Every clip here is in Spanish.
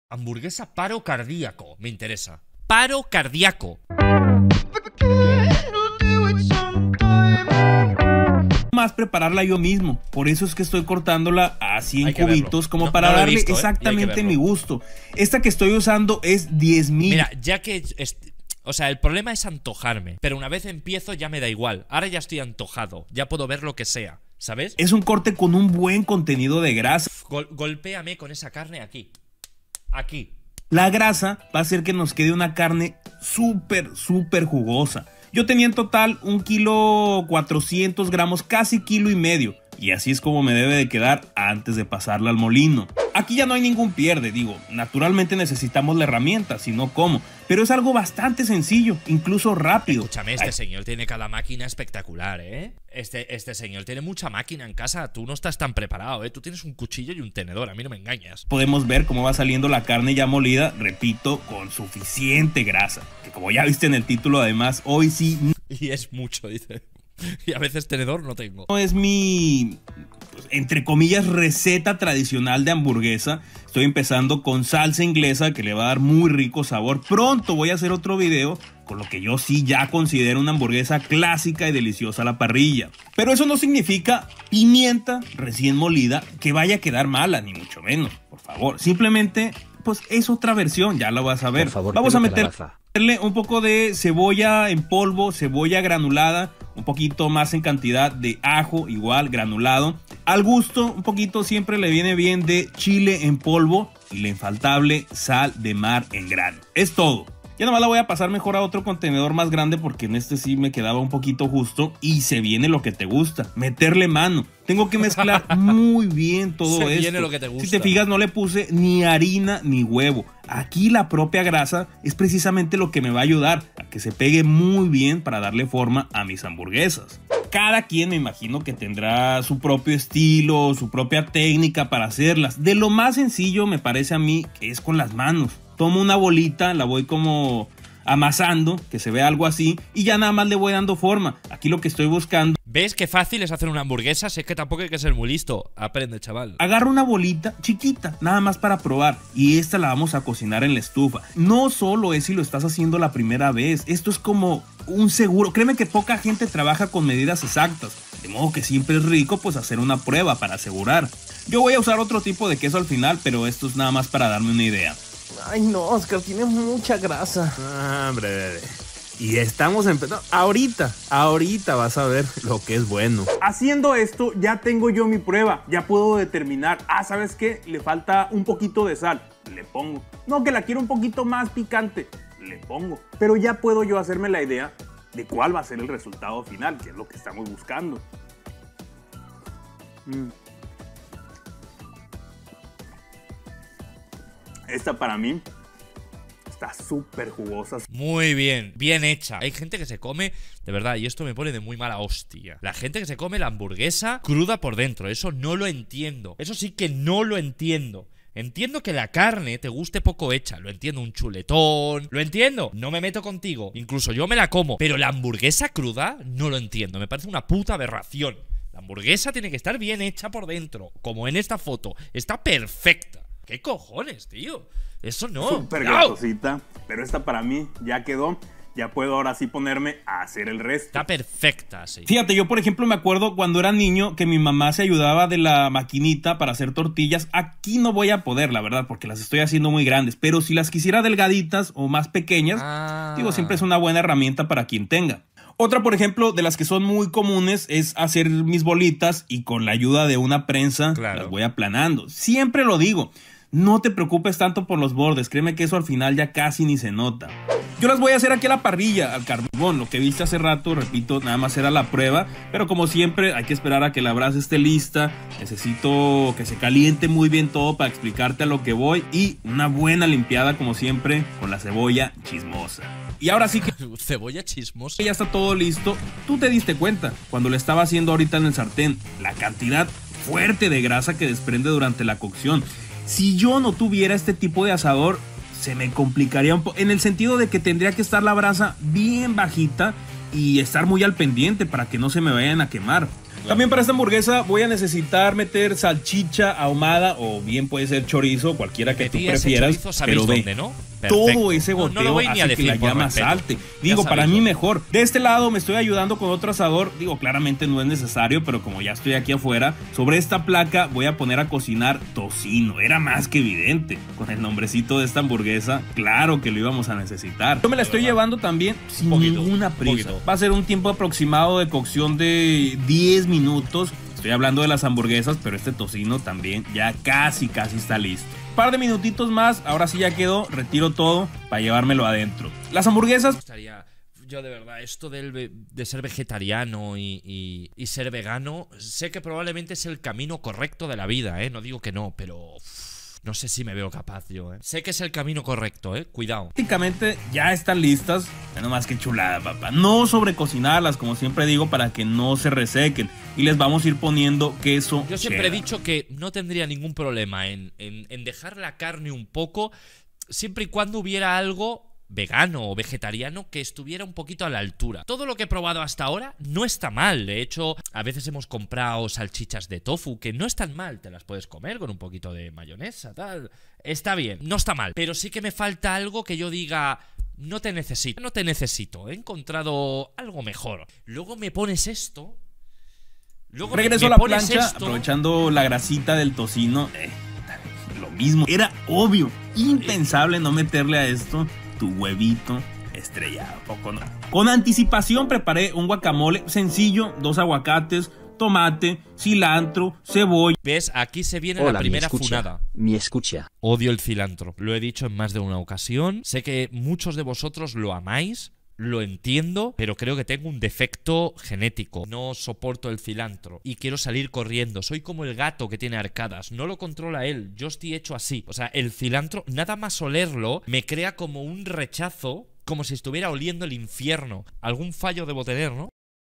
Hamburguesa paro cardíaco, me interesa. Paro cardíaco. Más prepararla yo mismo, por eso es que estoy cortándola así en Hay que cubitos, verlo. como No, para no lo he darle visto, ¿eh? Y hay que exactamente verlo. mi gusto. Esta que estoy usando es 10,000. Mira, ya que... O sea, el problema es antojarme. Pero una vez empiezo ya me da igual. Ahora ya estoy antojado. Ya puedo ver lo que sea. ¿Sabes? Es un corte con un buen contenido de grasa. Golpéame con esa carne aquí. Aquí. La grasa va a hacer que nos quede una carne súper jugosa. Yo tenía en total 1,4 kg, casi 1,5 kg. Y así es como me debe de quedar antes de pasarla al molino. Aquí ya no hay ningún pierde, digo, naturalmente necesitamos la herramienta, si no cómo. Pero es algo bastante sencillo, incluso rápido. Escúchame, este señor tiene cada máquina espectacular, ¿eh? Este señor tiene mucha máquina en casa. Tú no estás tan preparado, ¿eh? Tú tienes un cuchillo y un tenedor, a mí no me engañas. Podemos ver cómo va saliendo la carne ya molida, repito, con suficiente grasa. Que como ya viste en el título, además, hoy sí Y es mucho, dice. Y a veces tenedor no tengo. no es mi, pues, entre comillas, receta tradicional de hamburguesa. Estoy empezando con salsa inglesa que le va a dar muy rico sabor. Pronto voy a hacer otro video con lo que yo sí ya considero una hamburguesa clásica y deliciosa a la parrilla. Pero eso no significa pimienta recién molida que vaya a quedar mala, ni mucho menos, por favor. Simplemente, pues es otra versión, ya la vas a ver. Por favor, vamos a quiero que la meterle un poco de cebolla en polvo, cebolla granulada, un poquito más en cantidad de ajo, igual granulado. Al gusto, un poquito siempre le viene bien de chile en polvo y la infaltable sal de mar en grano. Es todo. Ya nomás la voy a pasar mejor a otro contenedor más grande porque en este sí me quedaba un poquito justo y se viene lo que te gusta, meterle mano. Tengo que mezclar muy bien todo esto. Se viene lo que te gusta. Si te fijas, no le puse ni harina ni huevo. Aquí la propia grasa es precisamente lo que me va a ayudar a que se pegue muy bien para darle forma a mis hamburguesas. Cada quien me imagino que tendrá su propio estilo, su propia técnica para hacerlas. De lo más sencillo me parece a mí que es con las manos. Tomo una bolita, la voy como amasando, que se vea algo así, y ya nada más le voy dando forma. Aquí lo que estoy buscando... ¿Ves qué fácil es hacer una hamburguesa? Sé que tampoco hay que ser muy listo. Aprende, chaval. Agarro una bolita chiquita, nada más para probar, y esta la vamos a cocinar en la estufa. No solo es si lo estás haciendo la primera vez, esto es como un seguro. Créeme que poca gente trabaja con medidas exactas, de modo que siempre es rico pues hacer una prueba para asegurar. Yo voy a usar otro tipo de queso al final, pero esto es nada más para darme una idea. Ay, no, Oscar, tiene mucha grasa. Hombre, bebé. Y estamos empezando. Ahorita vas a ver lo que es bueno. Haciendo esto, ya tengo yo mi prueba. Ya puedo determinar. ¿Sabes qué? Le falta un poquito de sal. Le pongo. No, que la quiero un poquito más picante. Le pongo. Pero ya puedo yo hacerme la idea de cuál va a ser el resultado final, que es lo que estamos buscando. Esta para mí está súper jugosa. Muy bien, bien hecha. Hay gente que se come, de verdad, y esto me pone de muy mala hostia. La gente que se come la hamburguesa cruda por dentro. Eso no lo entiendo. Eso sí que no lo entiendo. Entiendo que la carne te guste poco hecha. Lo entiendo, un chuletón. Lo entiendo. No me meto contigo. Incluso yo me la como. Pero la hamburguesa cruda no lo entiendo. Me parece una puta aberración. La hamburguesa tiene que estar bien hecha por dentro. Como en esta foto. Está perfecta. ¿Qué cojones, tío? Eso no. Súper grasosita, pero esta para mí ya quedó. Ya puedo ahora sí ponerme a hacer el resto. Está perfecta, sí. Fíjate, yo por ejemplo me acuerdo cuando era niño que mi mamá se ayudaba de la maquinita para hacer tortillas. Aquí no voy a poder, la verdad, porque las estoy haciendo muy grandes. Pero si las quisiera delgaditas o más pequeñas, digo, siempre es una buena herramienta para quien tenga. Otra, por ejemplo, de las que son muy comunes es hacer mis bolitas y con la ayuda de una prensa las voy aplanando. Siempre lo digo. No te preocupes tanto por los bordes, créeme que eso al final ya casi ni se nota. Yo las voy a hacer aquí a la parrilla, al carbón. Lo que viste hace rato, repito, nada más era la prueba. Pero como siempre, hay que esperar a que la brasa esté lista. Necesito que se caliente muy bien todo para explicarte a lo que voy. Y una buena limpiada, como siempre, con la cebolla chismosa. Y ahora sí que cebolla chismosa. Ya está todo listo. Tú te diste cuenta cuando lo estaba haciendo ahorita en el sartén, la cantidad fuerte de grasa que desprende durante la cocción. Si yo no tuviera este tipo de asador, se me complicaría un poco, en el sentido de que tendría que estar la brasa bien bajita y estar muy al pendiente para que no se me vayan a quemar. También para esta hamburguesa voy a necesitar meter salchicha ahumada o bien puede ser chorizo, cualquiera que tú prefieras. Pero ve, ¿no? todo ese goteo hace que la llama salte. Digo, para mí mejor. De este lado me estoy ayudando con otro asador. Digo, claramente no es necesario, pero como ya estoy aquí afuera, sobre esta placa voy a poner a cocinar tocino. Era más que evidente. Con el nombrecito de esta hamburguesa, claro que lo íbamos a necesitar. Yo me la estoy llevando también sin ninguna prisa. Va a ser un tiempo aproximado de cocción de 10 minutos. Estoy hablando de las hamburguesas, pero este tocino también ya casi está listo. Par de minutitos más, ahora sí ya quedó, retiro todo para llevármelo adentro. Las hamburguesas... Yo de verdad, esto de ser vegetariano y ser vegano, sé que probablemente es el camino correcto de la vida, no digo que no, pero... No sé si me veo capaz yo, Sé que es el camino correcto, cuidado. Prácticamente ya están listas. Bueno, más que chulada, papá. No sobrecocinarlas, como siempre digo, para que no se resequen. Y les vamos a ir poniendo queso. Yo siempre he dicho que no tendría ningún problema en dejar la carne un poco, siempre y cuando hubiera algo vegano o vegetariano que estuviera un poquito a la altura. Todo lo que he probado hasta ahora no está mal. De hecho, a veces hemos comprado salchichas de tofu que no están mal, te las puedes comer con un poquito de mayonesa, tal. Está bien, no está mal. Pero sí que me falta algo que yo diga... No te necesito, he encontrado algo mejor. Luego me pones esto. Luego regreso a la plancha, aprovechando la grasita del tocino. Lo mismo, era obvio, impensable no meterle a esto tu huevito estrellado, poco no. Con anticipación preparé un guacamole sencillo, 2 aguacates, tomate, cilantro, cebolla. ¿Ves? Aquí se viene la primera funada. Mi escucha. Odio el cilantro. Lo he dicho en más de una ocasión. Sé que muchos de vosotros lo amáis. Lo entiendo, pero creo que tengo un defecto genético. No soporto el cilantro y quiero salir corriendo. Soy como el gato que tiene arcadas. No lo controla él. Yo estoy hecho así. O sea, el cilantro, nada más olerlo, me crea como un rechazo, como si estuviera oliendo el infierno. Algún fallo debo tener, ¿no?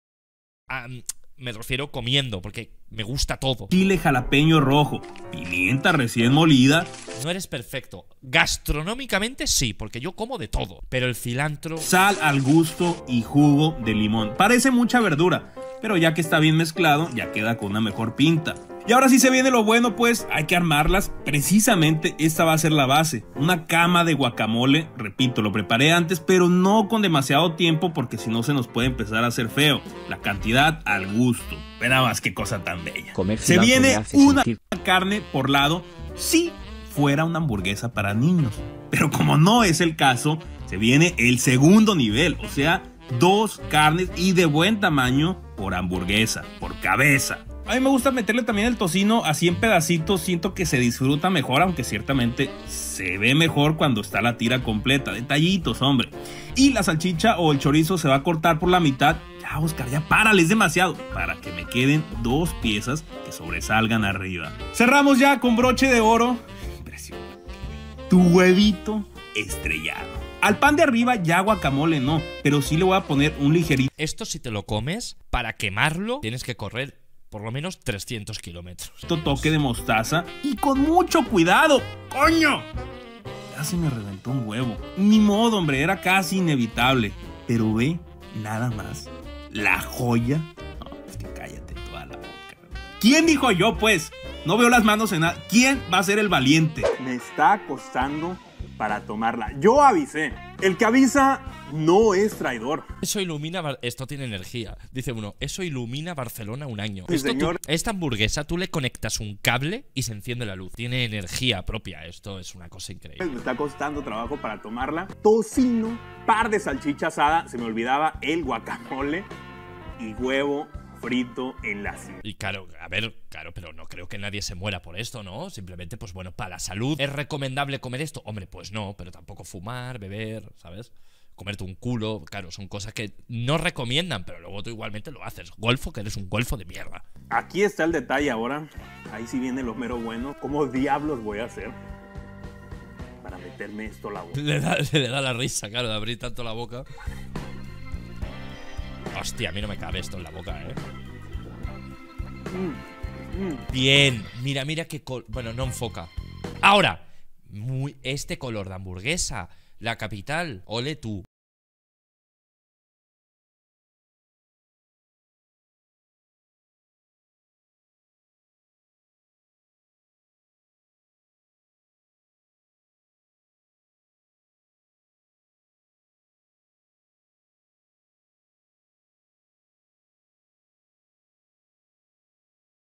Me refiero comiendo, porque me gusta todo. Chile jalapeño rojo, pimienta recién molida. No eres perfecto. Gastronómicamente sí, porque yo como de todo. Pero el cilantro... Sal al gusto y jugo de limón. Parece mucha verdura, pero ya que está bien mezclado, ya queda con una mejor pinta. Y ahora sí se viene lo bueno, pues hay que armarlas. Precisamente esta va a ser la base. Una cama de guacamole. Repito, lo preparé antes, pero no con demasiado tiempo porque si no se nos puede empezar a hacer feo. La cantidad al gusto. Pero más qué cosa tan bella. Se viene una carne por lado si fuera una hamburguesa para niños. Pero como no es el caso, se viene el segundo nivel. O sea, 2 carnes y de buen tamaño por hamburguesa, por cabeza. A mí me gusta meterle también el tocino así en pedacitos, siento que se disfruta mejor, aunque ciertamente se ve mejor cuando está la tira completa. Detallitos, hombre. Y la salchicha o el chorizo se va a cortar por la mitad. Ya, Oscar, ya párale, es demasiado. Para que me queden 2 piezas que sobresalgan arriba. Cerramos ya con broche de oro. Impresionante. Tu huevito estrellado. Al pan de arriba ya guacamole no, pero sí le voy a poner un ligerito. Esto si te lo comes, para quemarlo tienes que correr por lo menos 300 kilómetros. Toque de mostaza y con mucho cuidado. ¡Coño! Ya se me reventó un huevo. Ni modo, hombre, era casi inevitable. Pero ve, nada más. La joya. No, es que cállate toda la boca. ¿Quién dijo yo, pues? No veo las manos en nada. ¿Quién va a ser el valiente? Me está costando para tomarla. Yo avisé. El que avisa no es traidor. Eso ilumina... Esto tiene energía. Dice uno, eso ilumina Barcelona un año. Sí, señor. Esta hamburguesa, tú le conectas un cable y se enciende la luz. Tiene energía propia. Esto es una cosa increíble. Me está costando trabajo para tomarla. Tocino, par de salchicha asada. Se me olvidaba el guacamole y huevo frito en la silla. Y claro, a ver, claro, pero no creo que nadie se muera por esto, ¿no? Simplemente, pues bueno, para la salud. ¿Es recomendable comer esto? Hombre, pues no, pero tampoco fumar, beber, ¿sabes? Comerte un culo, claro, son cosas que no recomiendan, pero luego tú igualmente lo haces. Golfo, que eres un golfo de mierda. Aquí está el detalle ahora. Ahí sí viene lo mero bueno. ¿Cómo diablos voy a hacer para meterme esto a la boca? Se le da la risa, claro, de abrir tanto la boca. Hostia, a mí no me cabe esto en la boca, ¿eh? Bien, mira, mira qué bueno, no enfoca. Ahora, este color de hamburguesa, la capital, ole tú.